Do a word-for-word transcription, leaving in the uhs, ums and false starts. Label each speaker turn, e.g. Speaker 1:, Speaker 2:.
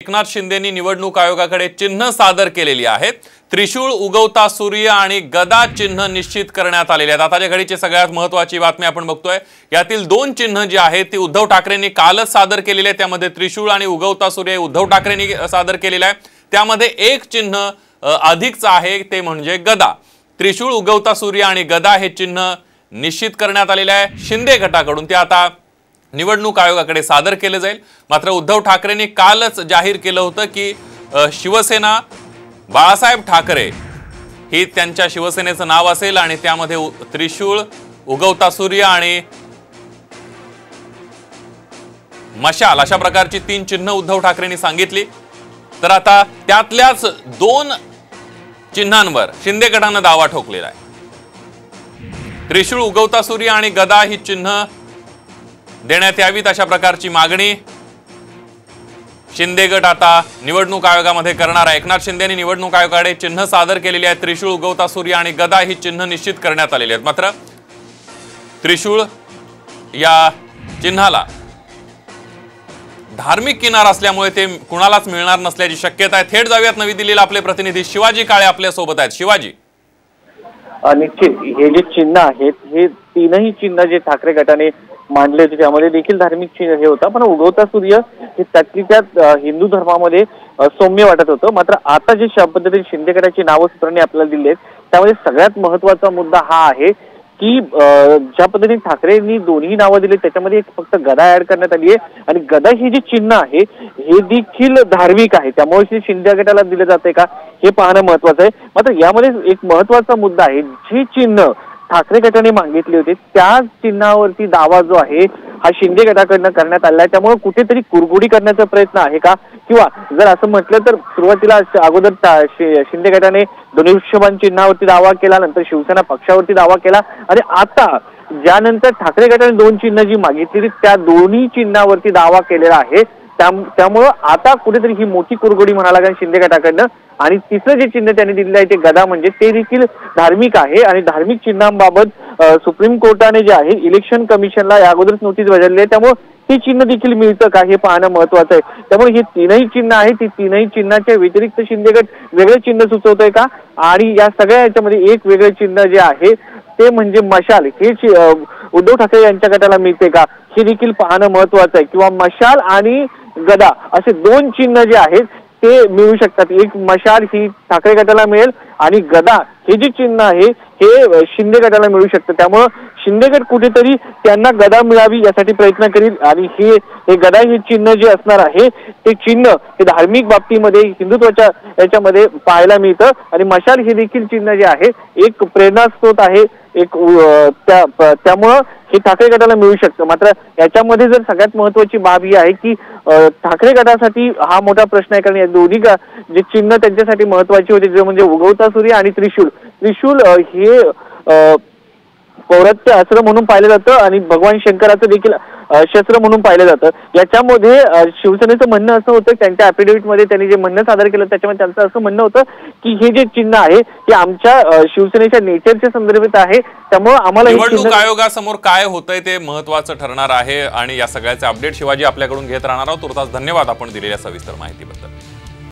Speaker 1: एकनाथ शिंदेंनी निवडणूक आयोगाकडे चिन्ह सादर केलेली आहे। त्रिशूळ, उगवता सूर्य आणि गदा चिन्ह निश्चित करण्यात आलेले आहेत। आताच्या घडीची सगळ्यात महत्त्वाची बातमी आपण बघतोय। यातील दोन चिन्ह जी आहेत ती उद्धव ठाकरेंनी कालच सादर केलेली आहे। त्यामध्ये त्रिशूळ आणि उगवता सूर्य उद्धव ठाकरेंनी सादर केलेलं आहे। त्यामध्ये एक चिन्ह अधिकच आहे ते म्हणजे गदा। त्रिशूळ, उगवता सूर्य आणि गदा हे चिन्ह निश्चित करण्यात आलेले आहे शिंदे गटाकडून। ते आता निवडणूक आयोगाकडे सादर केले जाईल। मात्र उद्धव ठाकरेंनी कालच जाहीर केलं होतं की शिवसेना बाळासाहेब ठाकरे ही त्यांच्या शिवसेनेचं नाव असेल आणि त्यामध्ये त्रिशूळ, उगवता सूर्य आणि मशाल अशा प्रकारची तीन चिन्ह उद्धव ठाकरेंनी सांगितली। तर आता त्यातल्याच दोन चिन्हांवर शिंदे गटाने दावा ठोकलेला आहे। त्रिशूळ, उगवता सूर्य आणि गदा ही चिन्ह देण्यात यावीत अशा प्रकारची मागणी शिंदे गट आता निवडणूक आयोगामध्ये करणार आहे। एकनाथ शिंदेंनी निवडणूक आयोगाकडे चिन्ह सादर केलेली आहे। त्रिशूळ, उगवता सूर्य आणि गदा ही चिन्ह निश्चित करण्यात आलेली आहेत। मात्र त्रिशूळ या चिन्हाला धार्मिक किनार असल्यामुळे ते कुणालाच मिळणार नसल्याची शक्यता आहे। थेट जाऊयात नवी दिल्लीला, आपले प्रतिनिधी शिवाजी काळे आपल्या सोबत आहेत। शिवाजी,
Speaker 2: निश्चित हे जे चिन्ह आहेत हे तीनही चिन्ह जे ठाकरे गटाने मांडले होते त्यामध्ये देखील धार्मिक चिन्ह हे होता, पण उगवता सूर्य हे त्यातली त्यात हिंदू धर्मामध्ये सौम्य वाटत होतं। मात्र आता जे पद्धतीने शिंदे गटाची नावसूत्रांनी आपल्याला दिली आहेत त्यामध्ये सगळ्यात महत्त्वाचा मुद्दा हा आहे की ज्या पद्धतीने ठाकरेंनी दोन्ही नावं दिली त्याच्यामध्ये एक फक्त गदा ऍड करण्यात आली आहे आणि गदा ही जी चिन्ह आहे हे देखील धार्मिक आहे, त्यामुळे शिंदे गटाला दिले जाते का हे पाहणं महत्वाचं आहे। मात्र यामध्ये एक महत्वाचा मुद्दा आहे, जे चिन्ह ठाकरे गटाने मागितले होते त्या चिन्हावरती दावा जो आहे हा शिंदे गटाकडनं करण्यात आला आहे। त्यामुळे कुठेतरी कुरघोडी करण्याचा प्रयत्न आहे का, किंवा जर असं म्हटलं तर सुरुवातीला अगोदर शिंदे गटाने धनुष्यबाण चिन्हावरती दावा केला, नंतर शिवसेना पक्षावरती दावा केला आणि आता ज्यानंतर ठाकरे गटाने दोन चिन्ह जी मागितली त्या दोन्ही चिन्हावरती दावा केलेला आहे। त्यामुळं आता कुठेतरी ही मोठी कुरघोडी म्हणा लागेल शिंदे गटाकडनं। आणि तिसरं जे चिन्ह त्यांनी दिलेलं आहे ते गदा म्हणजे ते देखील धार्मिक आहे आणि धार्मिक चिन्हांबाबत सुप्रीम कोर्टाने जे आहे इलेक्शन कमिशनला या अगोदरच नोटीस बजावली आहे, त्यामुळे ते चिन्ह देखील मिळतं का हे पाहणं महत्वाचं आहे। त्यामुळे हे तीनही चिन्ह आहे ती तीनही चिन्हाच्या व्यतिरिक्त शिंदे गट वेगळे चिन्ह सुचवतोय का, आणि या सगळ्या याच्यामध्ये एक वेगळे चिन्ह जे आहे ते म्हणजे मशाल हे उद्धव ठाकरे यांच्या गटाला मिळते का हे देखील पाहणं महत्वाचं आहे। किंवा मशाल आणि गदा असे दोन चिन्ह जे आहेत ते मिळू शकतात। एक मशाल ही ठाकरे गटाला मिळेल आणि गदा हे जे चिन्ह आहे हे शिंदे गटाला मिळू शकतं। त्यामुळं शिंदे गट कुठेतरी त्यांना गदा मिळावी यासाठी प्रयत्न करील आणि हे हे गदा हे चिन्ह जे असणार आहे ते चिन्ह हे धार्मिक बाबतीमध्ये हिंदुत्वाच्या याच्यामध्ये पाहायला मिळतं आणि मशाल हे देखील चिन्ह जे आहे एक प्रेरणास्रोत आहे एक त्या त्यामुळं हे ठाकरे गटाला मिळू शकतं। मात्र याच्यामध्ये जर सगळ्यात महत्वाची बाब ही आहे की ठाकरे गटासाठी हा मोठा प्रश्न आहे, कारण या दोन्ही जे चिन्ह त्यांच्यासाठी महत्वाचे होते जे म्हणजे उगवता सूर्य आणि त्रिशूल त्रिशूल हे पौरात्य अस्त्र म्हणून पाहिलं जातं आणि भगवान शंकराचं देखील शस्त्र म्हणून पाहिलं जातं। याच्यामध्ये शिवसेनेचं म्हणणं असं होतं, त्यांच्या ॲफिडेव्हिटमध्ये त्यांनी जे म्हणणं सादर केलं त्याच्यामध्ये त्यांचं असं म्हणणं होतं की हे जे चिन्ह आहे ते आमच्या शिवसेनेच्या नेचरच्या संदर्भात आहे, त्यामुळे आम्हाला
Speaker 1: निवडणूक आयोगासमोर काय होतंय ते महत्वाचं ठरणार आहे। आणि या सगळ्याचे अपडेट शिवाजी आपल्याकडून घेत राहणार आहोत। तुर्तास धन्यवाद आपण दिलेल्या सविस्तर माहितीबद्दल।